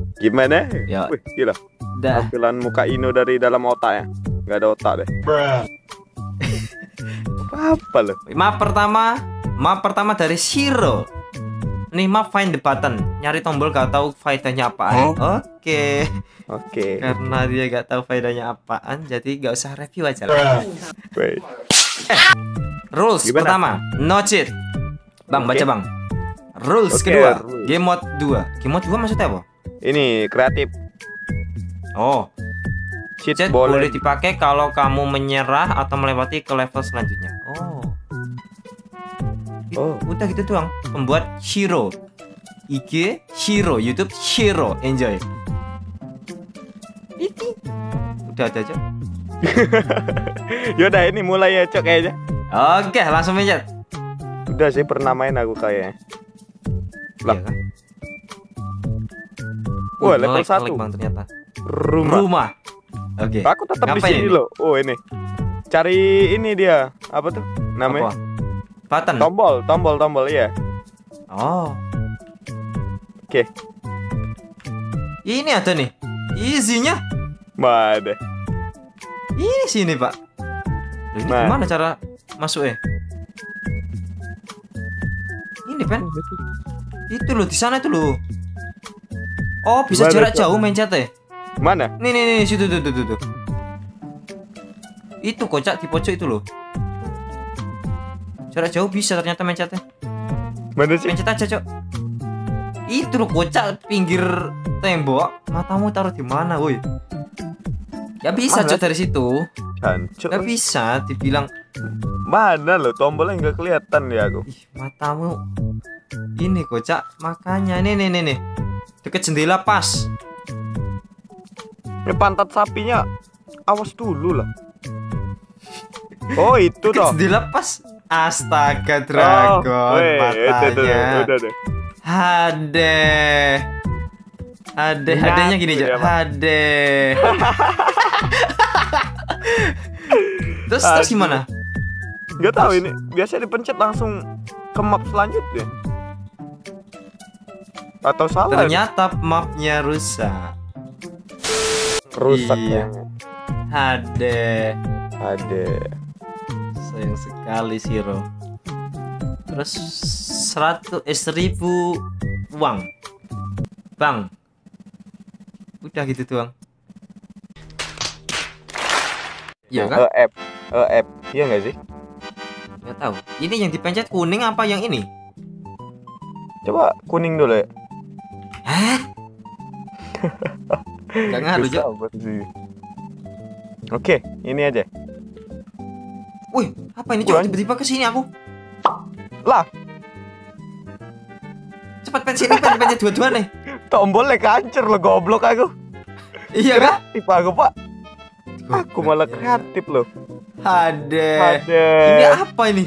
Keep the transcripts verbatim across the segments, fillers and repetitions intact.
Gimana? Ya. Wih, gila. Dah. Tampilan muka Ino dari dalam otaknya. Gak ada otak deh. Apa loh? Map pertama, map pertama dari Shiro. Nih map find the button. Nyari tombol gak tahu faedahnya apaan. Huh? Oke. Oke. Karena dia gak tahu faedahnya apaan, jadi gak usah review aja lah. Wait. Rules Gimana? pertama, no cheat. Bang, Oke. baca bang. Rules Oke, kedua, rules. game mode dua. Game mode dua maksudnya apa? Ini kreatif. Oh, Cheat cheat boleh. boleh dipakai kalau kamu menyerah atau melewati ke level selanjutnya. Oh. Oh. Udah gitu doang. Pembuat Shiro. I G Shiro, YouTube Shiro. Enjoy. Itu. Udah ada aja. Yaudah ini mulai ya Cok kayaknya. Oke, langsung mencet. Udah sih pernah main aku kayaknya. Lah. Iya kan? Wah, Uh, level ngelag, satu. ngelag, Bang, ternyata. Rumah. Rumah. Oke. Aku tetap di Ngapain sini ini? loh. Oh ini. Cari ini dia. Apa tuh namanya? Apa? Button. Tombol, tombol, tombol ya. Oh. Oke. Ini ada nih. Isinya. Mana? Ini sini, Pak. Loh, ini Mana? gimana cara masuknya? Ini, Pen. Itu loh, di sana itu loh. Oh, bisa Gimana, jarak Cok? jauh mencetnya. Mana? Nih, nih, nih, situ tuh, tuh, tuh, tuh. Itu kocak di pojok itu loh. Jarak jauh bisa ternyata mencetnya. Mana sih? Pencet aja, Cok. Itu loh kocak pinggir tembok. Matamu taruh di mana, woi? Ya bisa, Mana? Cok, dari situ. Jancuk. Gak bisa dibilang. Mana lo tombolnya nggak kelihatan ya aku. Ih, matamu. Ini kocak, makanya nih nih nih nih. Deket jendela pas. Ini pantat sapinya. Awas dulu lah. Oh itu Deket toh. jendela pas. Astaga, dragon weh, itu tuh, matanya. udah deh. Hade. Hade, hadenya gini aja. Nyatu dia, Pak. Hade. Terus terus Aduh. gimana? Gak tahu ini. Biasanya dipencet langsung ke map selanjutnya. Atau salah? Ternyata mapnya rusak. Rusak Iya. ya. Hade. Ada. Sayang sekali Shiro. Terus seratus eh seribu uang. Bang. Udah gitu doang. Iya kan? E F, E F, iya nggak sih? Nggak tahu. Ini yang dipencet kuning apa yang ini? Coba kuning dulu ya. Hah? Nggak ngaruh, Jok. Sabar sih. Oke, ini aja. Wih, apa ini, Kurang. Cok? Tiba-tiba ke sini aku. Lah, Cepat pen sini, pen pencet dua-dua nih. tombolnya kancur lo goblok aku. Iya kan? Kreatif aku pak. Aku malah kreatif loh. Hade. Ada. Ini apa ini?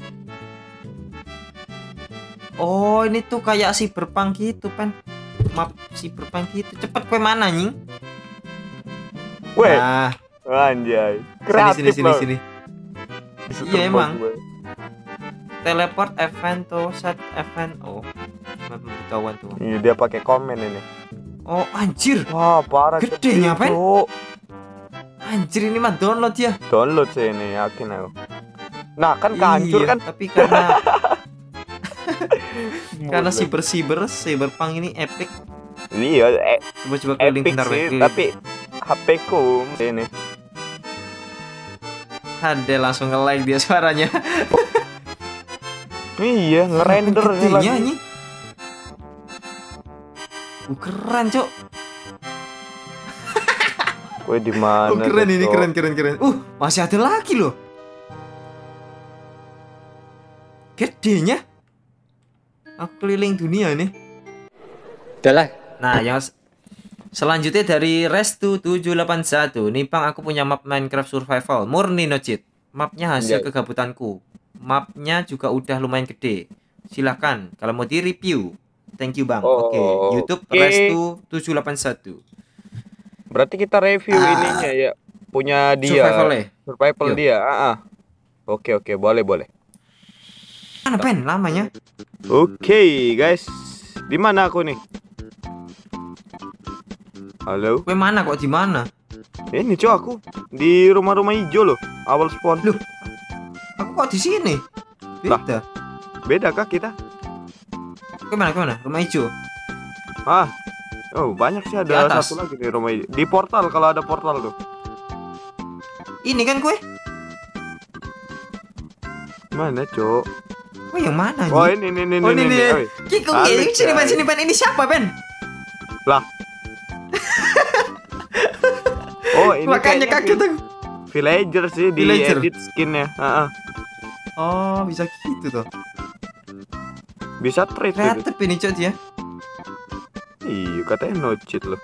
Oh, ini tuh kayak cyberpunk gitu, Pen. Map cyberpunk gitu. Cepet kue mana, nying? Weh, Nah, anjay. sini Kreatif sini sini loh. sini. Bisa Iya, terbang emang. gue. Teleport event to set event. Oh. Map pemberitahuan tuh. Iya, dia pakai komen ini. Oh, anjir. Wah, parah. Gedenya, kecil, Pen. Cuk. Anjir, ini mah download ya. Download sih ini, yakin aku. Nah, kan kancur Iya, kan. tapi karena karena Mulai. cyber cyber cyberpunk ini epic. Iya, eh, Coba coba keliling epic bentar, sih, Wek. tapi H P ku ini. Hade langsung nge-like dia suaranya. Iya, ngerender ini Gedenya lagi. ini. Uh, keren, Cok. Gue di mana? Oh, keren tuh, ini, Cok? keren keren keren. Uh, masih ada lagi loh. Gedenya. Aku keliling dunia nih. Udahlah. Nah, yang s- selanjutnya dari Restu tujuh delapan satu. Nih, Bang, aku punya map Minecraft Survival murni no cheat. Mapnya hasil Anjay. kegabutanku. Mapnya juga udah lumayan gede. Silahkan kalau mau di review. Thank you, Bang. Oh, Oke, YouTube oke. Restu tujuh delapan satu. Berarti kita review Ah. ininya ya, punya dia. Survival ya. Survival Yuk. dia. Ah, ah. Oke, oke, boleh, boleh. Mana pen lamanya? Oke, guys. Di mana aku nih? Halo. Gue mana kok di mana? Ini cok aku di rumah-rumah hijau loh. Awal spawn. Loh. Aku kok di sini? Beda. Beda kah kita? Gue mana? Gue mana? Rumah hijau. Ah. Oh, banyak sih, Di ada atas. satu lagi di rumah hijau. Di portal kalau ada portal tuh. Ini kan gue. Mana, cok? Gue yang mana Oh, nih? ini ini ini Oh ini ini. nih. Oi. Kiko, Halo, ini sini Ben, guys. sini Ben. Ini siapa Ben? Lah. Oh, ini Makanya kayaknya kaget aku. villager sih di Villager. edit skinnya. Heeh. Oh bisa gitu tuh. Bisa trade tuh. Kreatif ini cok dia. Iya, katanya no cheat loh.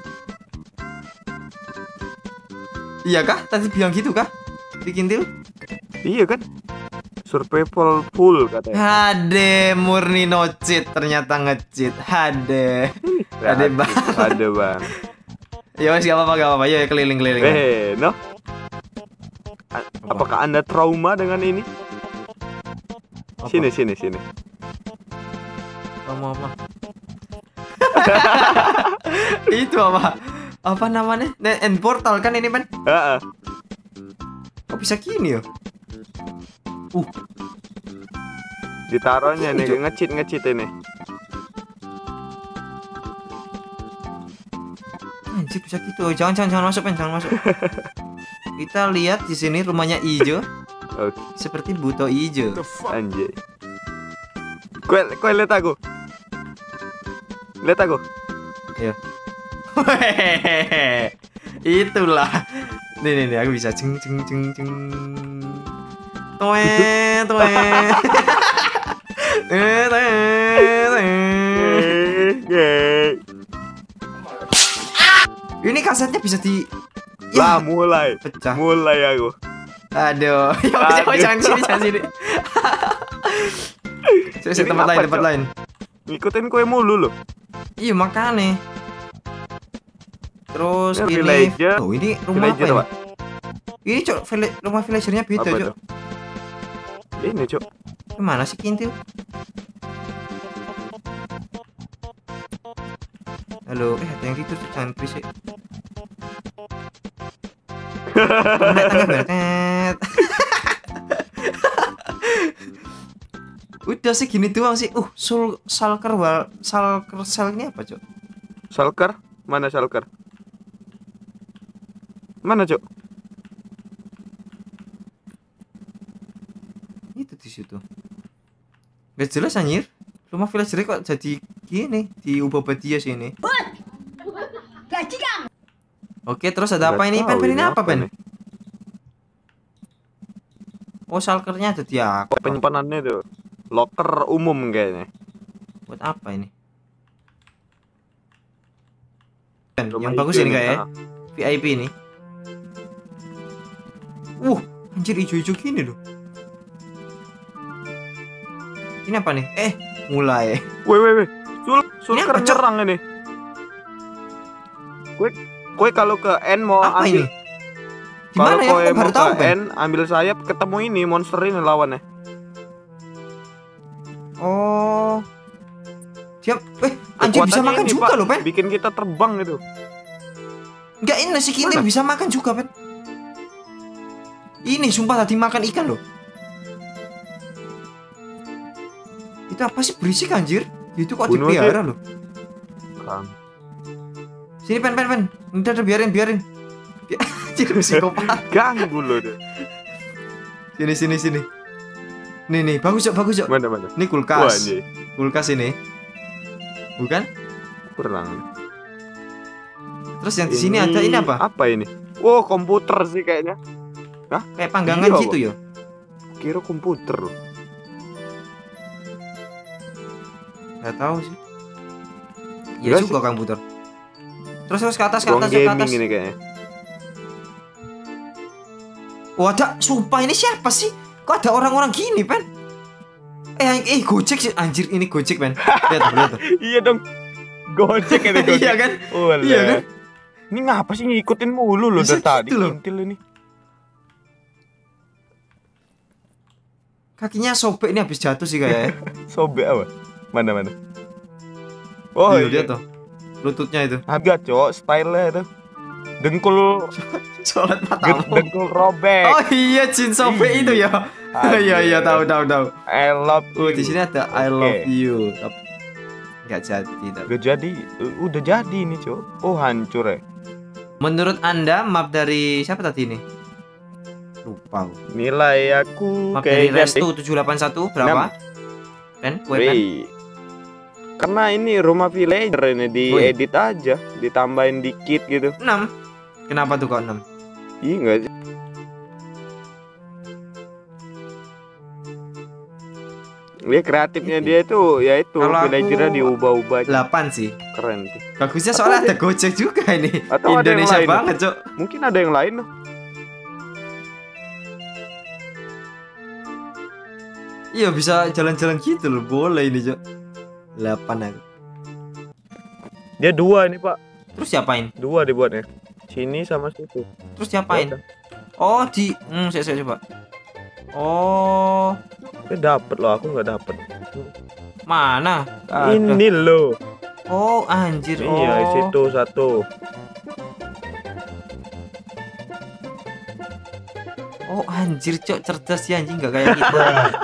Iya kah? Tadi bilang gitu kah? Bikin deal? Iya kan? Survival full katanya. Hade murni no cheat, ternyata nge-cheat. Hade. Ada bang. Ada bang. Ya wes gak apa-apa, gak apa-apa. Ya keliling-keliling. Eh, no. A- Apakah Anda trauma dengan ini? Apa? Sini, sini, sini. Kamu apa? Itu apa? Apa namanya? Nah, end portal kan ini Ben? Heeh. Kok bisa gini ya? Uh, Ditaruhnya nih, Ini, Cuk. ngecit ngecit ini. anjir bisa gitu. Jangan jangan jangan masuk Ben, jangan masuk. Kita lihat di sini rumahnya hijau, Oke, seperti buto hijau. anjay. Kue, kue lihat aku. Lihat aku. Iya. Itulah. Nih nih nih aku bisa ceng ceng ceng ceng. Toe toe. Eh toe toe. Eh, Ini kasetnya bisa di Lah ya mulai, pecah. mulai aku. Aduh, ya udah Aduh. jangan sini jangan sini. Saya Ini tempat apa, lain tempat Cok? lain. Ngikutin kue mulu loh. Iya makanya. Terus Ini ini, villager. oh ini rumah apa Villager, ini? Pak. Ini cok, villa- rumah villagernya beda Apa cok. itu? Ini, Cok. Gimana sih Kintil? Halo, eh ada yang gitu Cok. Jangan berisik. Naik tangga banget. Udah sih gini doang sih. Uh, sul salker wal salker sel ini apa cok? Shulker? Mana shulker? Mana, Cok? Itu di situ. Gak jelas anjir. Rumah villager kok jadi gini diubah dia sini. Oke, terus ada apa Nggak ini? tahu Pen, pen ini ini apa, apa Pen? nih. Oh, salkernya ada di aku. Penyimpanannya tuh locker umum kayaknya. Buat apa ini? Pen, Rumah yang bagus hijau ini nih, kayak ah. V I P ini. Uh, anjir hijau-hijau gini loh. Ini apa nih? Eh, mulai. Woi, woi, woi. Sul, Ini sulker apa, Cok? nyerang ini. Kue, kue kalau ke N mau Apa ambil. ini? Di Kalau mana ya? kue Aku mau baru ke tahu, Pen. N, ambil sayap, ketemu ini monster ini lawannya. Oh. Siap. Eh, anjir bisa Kekuatannya makan ini, juga Pak. loh, Pen. Bikin kita terbang gitu. Enggak, ini si Kintil Mana? bisa makan juga, Pen. Ini sumpah tadi makan ikan loh. Itu apa sih berisik anjir? Itu kok Bunuh dipelihara loh. Kang. Sini Pen Pen Pen. Udah udah biarin biarin. Bi- Anjir psikopat. Ganggu loh deh. Sini sini sini. Nih nih bagus Cok, bagus Cok. Mana mana. Ini Wah, kulkas. anjay. Kulkas ini. Bukan? Kurang. Terus yang di sini ada ini apa? Apa ini? Wow, komputer sih kayaknya. Kayak panggangan Iya, gitu ya. Kira komputer loh. Gak tahu sih. Enggak Iya sih. juga komputer. Terus terus ke atas ke Ruang atas ke atas. gaming ini kayaknya. Wadah, sumpah ini siapa sih? Kok ada orang-orang gini, Pen? Eh, eh Gojek sih, anjir ini Gojek, Pen. Lihat, tuh, lihat. tuh. Iya dong. Gojek ini Gojek. Iya kan? Walah. Iya kan? Ini ngapa sih ngikutin mulu loh Bisa dari tadi gitu loh. Kintil ini. Kakinya sobek ini habis jatuh sih kayaknya. Sobek apa? Mana mana? Oh iya, iya. lihat tuh. lututnya itu. Agak cok, style-nya itu. Dengkul Sholat Ged- matamu. dengkul robek. Oh iya, Jin Sobe Iya. itu ya. Iya iya, tahu tahu tahu. I love Oh, you. di sini ada I Oke. love you. Tapi nggak jadi. tapi. Gak jadi, Uh, udah jadi nih cok. Oh hancur ya. Menurut Anda map dari siapa tadi ini? Lupa. aku. Nilai aku Map dari kayaknya Restu tujuh delapan satu berapa? Pen, kue pen. Wih. Karena ini rumah villager ini diedit aja, ditambahin dikit gitu. enam. Kenapa tuh kok enam? Iya enggak sih? Dia kreatifnya dia itu ya itu Kalau aku- villagernya diubah-ubah aja. delapan sih. Keren sih. Bagusnya soalnya ada Gojek juga ini. Atau ada yang Indonesia lain. banget, Cok. Mungkin ada yang lain loh. Iya, bisa jalan-jalan gitu loh. Boleh ini, Cok. delapan aku. Dia dua ini pak, Terus diapain? dua dibuatnya. Sini sama situ. Terus diapain? Ya udah. Oh, di hmm, saya, saya coba. Oh, Dia dapet loh, aku nggak dapet. mana? Nggak ada. Ini loh. Oh, anjir. Iya, Oh. situ satu. Oh, anjir, Cok, cerdas ya anjing, nggak kayak kita.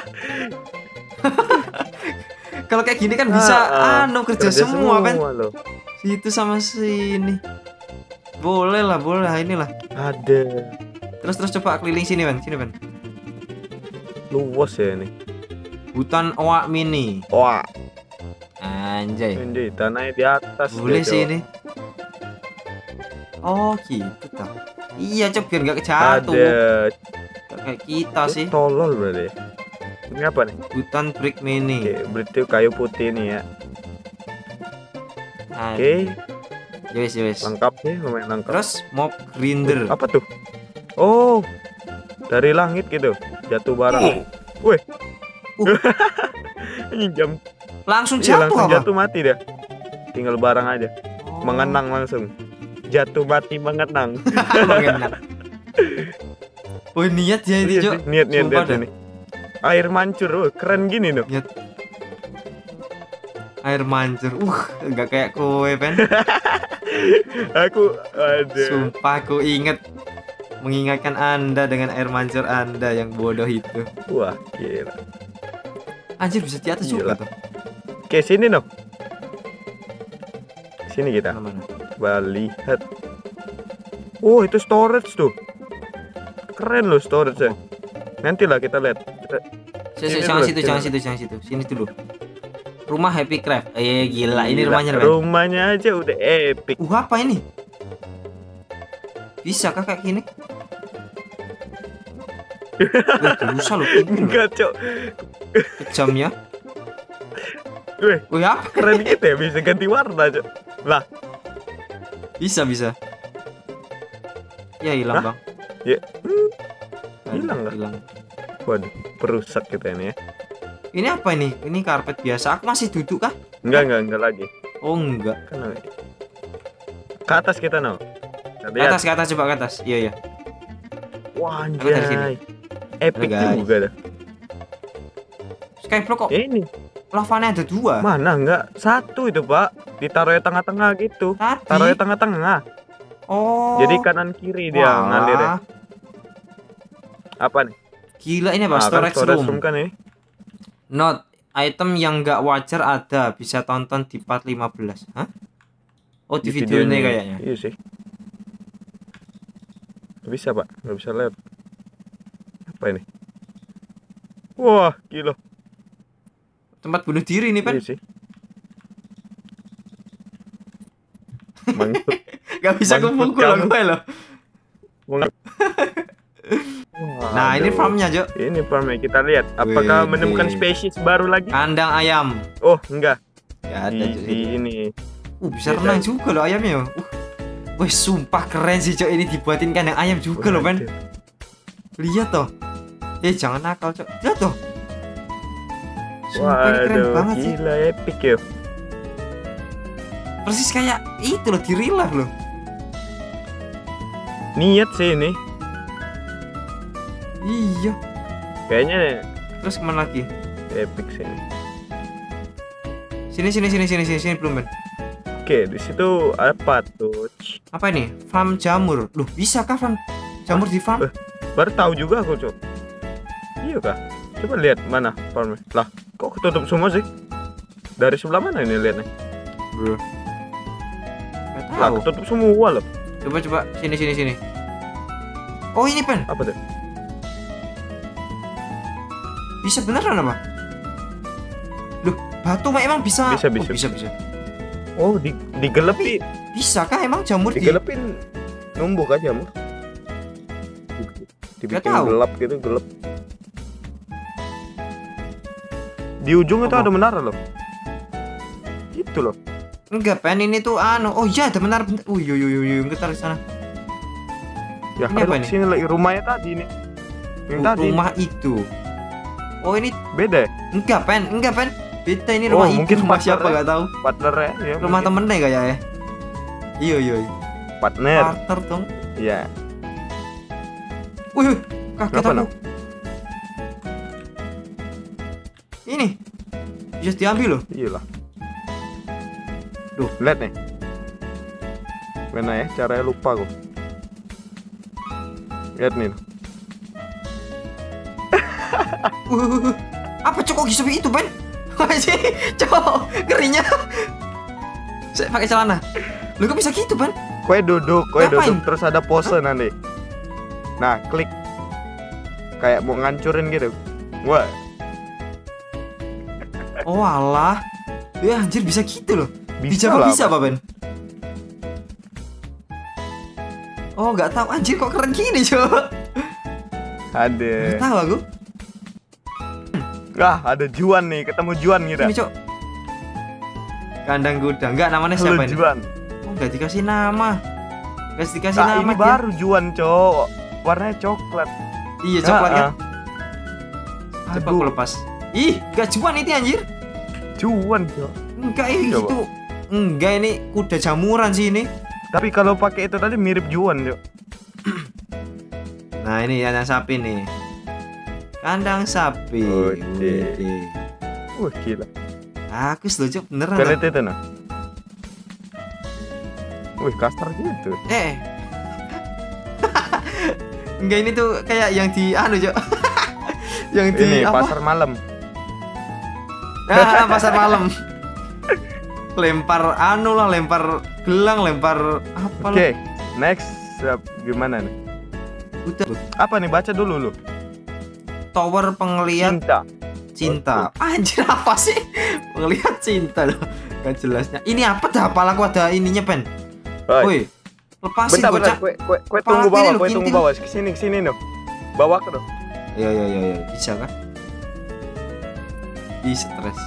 Kalau kayak gini kan bisa Ah, ah. anu kerja, semua, kan. loh. Situ sama sini. Boleh lah, boleh lah, inilah. Ada. Terus terus coba keliling sini, Bang. Sini, Bang. Luas ya ini. Hutan Oak Mini. Wah, Anjay. ini tanahnya di atas. Boleh dia, sih Cok. ini. Oh, gitu tak. Iya, Cok, biar nggak kejatuh. Ada. Nggak kayak kita Dia sih. Tolol berarti. Ini apa nih? Hutan Brick Mini. Oke, berarti kayu putih nih ya. Nah, Oke, ya wis, ya wis. lengkap sih, lumayan lengkap. Terus mob grinder. Apa tuh? Oh, dari langit gitu, jatuh barang. Wih, Uh. ini jam Langsung iya, jatuh langsung apa? jatuh mati dah. Tinggal barang aja, Oh. mengenang langsung. Jatuh mati mengenang. Mengenang. Oh, niat ya ini, Cok. Niat niat Sumpah niat dah. ini. Air mancur, oh, keren gini loh. Air mancur. Uh, enggak kayak kowe, Pen. Aku ada. Sumpah aku inget mengingatkan Anda dengan air mancur Anda yang bodoh itu. Wah, gila. Anjir, bisa di atas Gila. juga tuh. Oke, sini dong. Sini kita. Mana-mana. Coba lihat. Oh, itu storage tuh. Keren loh storage nya. Nanti lah kita lihat. Kita- Saya, Sini jangan dulu, situ, sini jangan dulu. situ, jangan situ. Sini dulu. Rumah Happy Craft. Eh, gila, ini Gila, rumahnya, Men. rumahnya aja udah epic. Uh, apa ini? Bisa kah kayak gini? Wih, bisa loh, ini loh. Enggak, Cok. Kejam ya. Wih, Wih, apa? keren gitu ya, bisa ganti warna, Cok. Lah, Bisa, bisa. Ya, hilang, Hah? Bang. Ya. Hmm, Aduh, hilang nggak? Hilang. waduh, perusak kita ini ya. Ini apa ini? Ini karpet biasa. Aku masih duduk kah? Enggak, enggak, enggak lagi. Oh, enggak. Kan ke atas kita, no. Kita Ke lihat. atas, ke atas, coba ke atas. Iya, iya. Wah, Aku dari sini. anjay. Epic Halo, guys. juga dah. Skyblock kok Ini lavanya ada dua. mana enggak? Satu itu, Pak. Ditaruh di tengah-tengah gitu. Tadi. Taruh di tengah-tengah. Oh. Jadi kanan kiri dia Walah. ngalir ya. Apa nih? Gila, ini apa? Ah, kan Storage, room. kan ini. Note, item yang nggak wajar ada. Bisa tonton di part lima belas. Hah? Oh, di, video ini kayaknya. Iya sih. Nggak bisa, Pak. Nggak bisa lihat. Apa ini? Wah, gila. Tempat bunuh diri nih, Pen. Iya sih. Mantap. Gak bisa Maksud kumpul kamu. gue loh. Wah, Nah, ini aduh. farmnya, Jo. Ini farmnya, kita lihat apakah Wih, menemukan wih. spesies baru lagi. Kandang ayam. Oh, enggak. Ya, ada Di, Jo, di ini. ini. Uh, bisa Beda. renang juga loh ayamnya. Uh. Wih, sumpah keren sih, Cok. Ini dibuatin kandang ayam juga loh, Pen. Lihat toh. Eh, jangan nakal, Cok. Lihat toh. Sumpah ini keren Waduh, banget sih. gila epic ya. Persis kayak itu loh, di real life loh. Niat sih ini. Iya. Kayaknya Terus kemana lagi? epic sih ini. Sini sini sini sini sini sini belum, Ben. Oke, di situ apa tuh? Apa ini? Farm jamur. Loh, bisa kah farm jamur di farm? Eh, baru tahu juga aku, Cok. Iya kah? Coba lihat mana farmnya. Lah, kok ketutup semua sih? Dari sebelah mana ini lihatnya? Bro. Gak Lah, tahu. ketutup semua loh. Coba coba sini sini sini. Oh, ini pen. Apa tuh? Bisa beneran apa? Loh, batu mah emang bisa. Bisa, Oh, bisa. bisa bisa. Oh, di digelepin. Bisa kah emang jamur di? Digelepin numbuh aja, Mur. Dibikin tahu. gelap gitu, gelap. Di ujung itu Apa? ada menara loh. Itu loh. Enggak, pen ini tuh anu. Oh iya, ada benar. bentar. Oh, yo yo yo yo, kita di sana. Ya, Ini apa ada ini? sini lagi rumahnya tadi nih. Yang tadi Rumah itu. Oh, ini beda ya? enggak, pen. Enggak, pen. Beda ini Oh, rumah itu. mungkin Rumah partner siapa ya? gak tahu. Partnernya ya. Rumah mungkin. temennya kayak ya. Iya, iya. iya. Partner. Partner dong. Iya. Wih, wih, kaget Kenapa, aku. Nak? Ini bisa diambil loh. Iyalah. Duh. Lihat nih. Mana ya? Caranya lupa kok. Lihat nih. Wih, wih, wih. Apa cok kok seperti itu, Ben? Masih, cok, ngerinya. Saya pakai celana. Lu kok bisa gitu, Ben? Kue duduk, kue Ngapain? duduk terus ada pose nanti. Nah, klik. Kayak mau ngancurin gitu. Wah, Oh alah. Ya anjir bisa gitu loh. Di bisa Java lah. bisa apa, Ben? Oh, nggak tahu anjir kok keren gini, cok. Ada. Nggak tahu aku. Ah, ada Juan nih, ketemu Juan gitu. Ini, cok. Kandang kuda. Enggak, namanya Halo siapa ini? Juan. Oh, nggak dikasih nama. Nggak dikasih Nah, nama ini dia. baru Juan, cowok. Warnanya coklat. Iya, coklat kan. Ah, ah. Apa Ceduh. aku lepas? Ih, gak cuman itu anjir. Juan, cowok. Enggak ini Coba. itu. Enggak ini kuda jamuran sih ini. Tapi kalau pakai itu tadi mirip Juan, cowok. Nah, ini kandang sapi nih. Kandang sapi. Oke. Wih. Wah, gila. Aku setuju beneran. Lihat itu nah. Wih, kasar gitu. Eh. Enggak ini tuh kayak yang di anu, Cok. yang di Ini apa? pasar malam. Ah, pasar malam. Lempar anu lah, lempar gelang, lempar apa Oke, lah. next Siap. Gimana nih? Udah. Apa nih, baca dulu lu. Tower pengeliat Cinta. cinta. Anjir apa sih? Pengeliat cinta loh. Gak jelasnya. Ini apa dah? Apalagi aku ada ininya, Pen. Oi. Woi. Lepasin Bentar, bentar. bocah. Kue, kue, kue Kepala tunggu kiri bawah, lu, kue tunggu kintil. bawah. Kesini, kesini dong. Bawa ke dong. Ya ya ya ya, bisa kan? Ih, stres.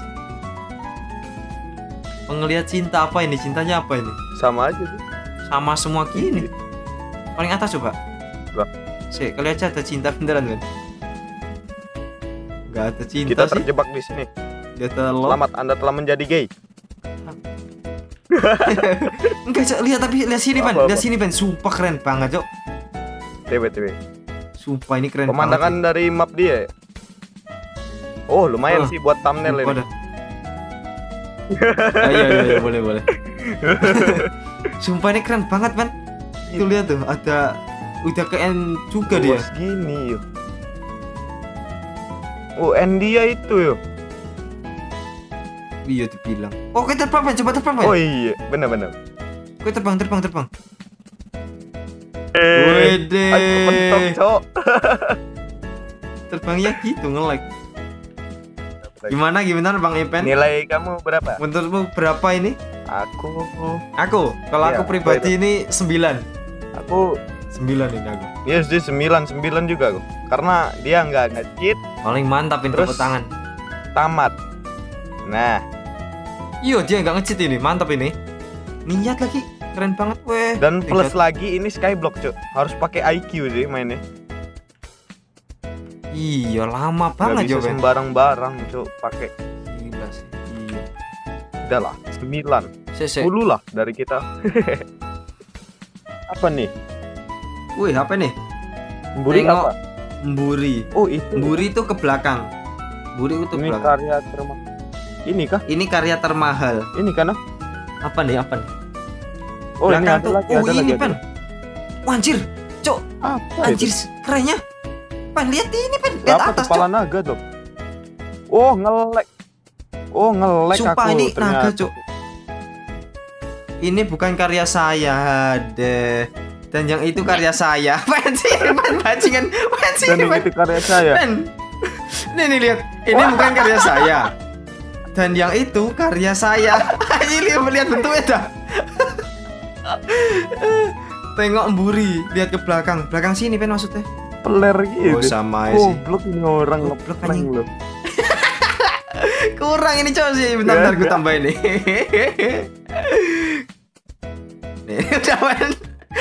Pengeliat cinta apa ini? Cintanya apa ini? Sama aja sih. Sama semua gini. Paling atas coba. Lah. Sih, kalian aja ada cinta beneran kan? Gak ada cinta Kita sih. terjebak di sini. Dia telur. Selamat, Anda telah menjadi gay. Enggak, Cok. Lihat tapi lihat sini, Pan. Apa, Lihat apa? sini, Pan. Sumpah keren banget, Cok. T V, T V. Sumpah ini keren Pemandangan banget. dari map dia. ya? Oh, lumayan Oh, sih buat thumbnail Sumpah ini. dah. Ah, iya iya iya, boleh boleh. Sumpah ini keren banget, Pan. Tuh lihat tuh, ada udah ke end juga dia. Luas gini yuk. Oh, end dia itu yuk. Iya dibilang. Oh, kita terbang, Pan. Coba terbang, Pan. Oh iya, benar-benar. Kita terbang, terbang, terbang. Eh, Wede. aku mentok, cok. Terbangnya gitu nge-lag. Gimana gimana Bang Ipen? Nilai kamu berapa? Menurutmu berapa ini? Aku, Aku, kalau Iya, aku pribadi ini sembilan. aku, sembilan ini aku. yes dia sembilan sembilan juga aku. Karena dia nggak nge-cheat, Paling mantap ini Terus? tepuk tangan. tamat. Nah, Iya, dia nggak nge-cheat ini, mantap ini. Niat lagi, keren banget weh. dan plus Tingkat- lagi ini Skyblock, cok. Harus pakai I Q sih mainnya. Iya, lama Nggak banget bisa jawabnya. sembarang-barang, cok. Pakai. Gila sih. Iya. Udah lah, sembilan. Sese. sepuluh lah dari kita. Apa nih? Wih, apa nih? Mburi Tengok. apa? Mburi. Oh, itu. Mburi itu ke belakang. Mburi itu Ini belakang. karya terma. Ini kah? Ini karya termahal. Ini kan? ah? Apa nih? Apa nih? Oh, ini Belakang ada tuh. lagi, Oh ada ini lagi. pen. Wah, anjir, cok, Apa anjir itu? kerennya. Pen, lihat ini pen, lihat Apa atas kepala cok. naga tuh? Oh, ngelek. Oh, ngelek Sumpah aku ini ternyata. naga cok. Ini bukan karya saya deh. Dan yang itu karya saya. Pen sih, pen bajingan. Pen sih, Dan yang pen. itu karya saya. Pen. Nih nih lihat, ini bukan karya saya. Dan yang itu karya saya. Ini lihat, lihat bentuknya dah. Tengok emburi, lihat ke belakang. Belakang sini pen maksudnya. Peler gitu. Oh sama sih. Goblok ini orang Goblok, ngeprank anjing. lu. Kurang ini coba sih. Bentar bentar gue tambahin nih. Nih udah pen.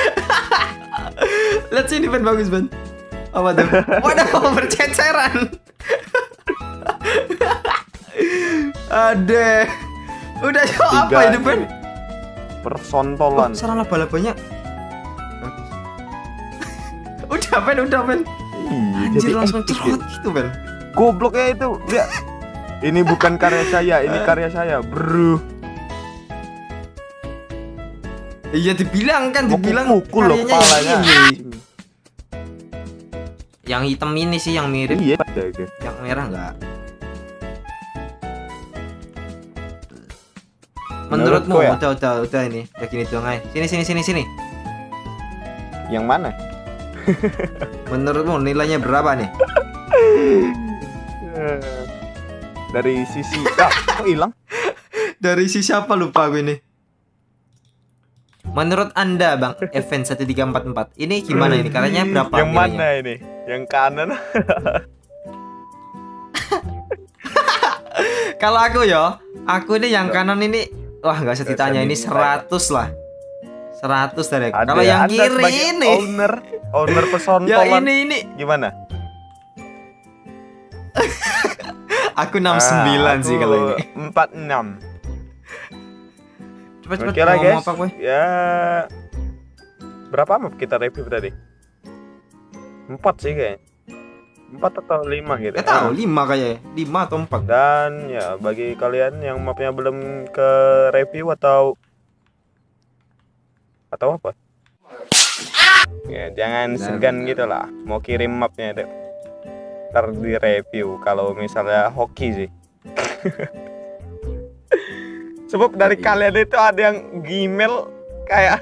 Lihat sini pen bagus pen. Apa tuh? Waduh berceceran. Ade. Udah coba apa Tiga ini pen? Persontolan. Oh, sarana balapnya. Udah pen, udah pen. Iya, Anjir jadi langsung epic cerot ya. gitu pen. Gobloknya itu. Dia. Ini bukan karya saya, ini karya saya, bro. Iya dibilang kan, Mau dibilang mukul loh karyanya kepalanya. yang ini. Yang hitam ini sih yang mirip. Iya, ada itu. Yang merah enggak. Menurutmu Menurutku ya? udah udah udah ini udah gini doang aja. Sini sini sini sini. Yang mana? Menurutmu nilainya berapa nih? Dari sisi ah, kok hilang? Dari si siapa lupa gue ini. Menurut Anda Bang Event satu tiga empat empat ini gimana ini? Karyanya berapa? Yang nilainya? mana ini? Yang kanan. Kalau aku ya, aku ini yang kanan ini wah nggak usah ditanya, ini seratus lah. seratus dari aku. Ada Kalau yang Anda kiri sebagai ini, owner, owner pesontolan. yang ini ini Gimana? aku enam puluh sembilan Ah, sih aku kalau ini. empat puluh enam. Cepet cepet Oke lah mau guys. apa gue? Ya berapa map kita review tadi? Empat sih kayaknya. Empat atau lima gitu. Gak tahu, lima kayaknya, lima atau empat. Dan ya bagi kalian yang mapnya belum ke review atau atau apa? Ya jangan Benar, segan benar. gitu lah. Mau kirim mapnya deh. Ntar di review kalau misalnya hoki sih. Sebab dari Iya. kalian itu ada yang Gmail kayak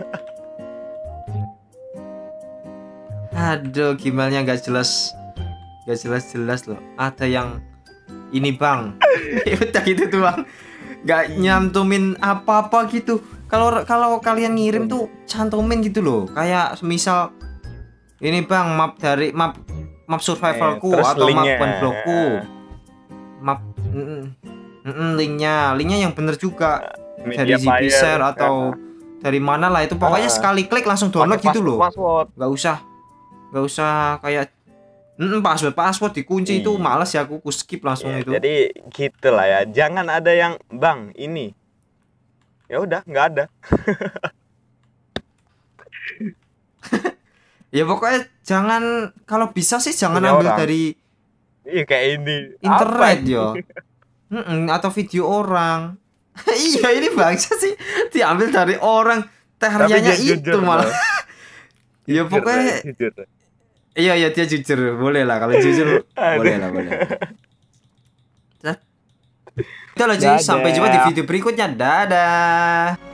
Aduh, gimana nggak jelas, nggak jelas-jelas loh. Ada yang ini bang, ya udah gitu doang, nggak nyantumin apa-apa gitu. Kalau kalau kalian ngirim tuh cantumin gitu loh, kayak misal ini bang map dari map map survivalku Eh, terus atau map linknya. one blockku, map mm, mm, mm, linknya, linknya yang bener juga dari media Zipi player, Share atau dari mana lah itu, pokoknya Ah. sekali klik langsung download pakai gitu loh. password. Nggak usah nggak usah kayak mm, password password dikunci itu Iya. males ya, aku ku skip langsung Ya, itu. jadi gitulah ya. Jangan ada yang bang ini. Ya udah nggak ada. Ya pokoknya jangan, kalau bisa sih jangan Punya ambil orang. dari Iya kayak ini. internet Apa? yo. Mm-mm, atau video orang. Iya ini bangsa sih, diambil dari orang, karyanya dia itu jujur, malah. loh. Ya Jujur, pokoknya jujur. iya ya dia jujur, boleh lah kalau jujur. Boleh lah, boleh. Udah lah, Ji. Dadah. Sampai jumpa di video berikutnya. Dadah.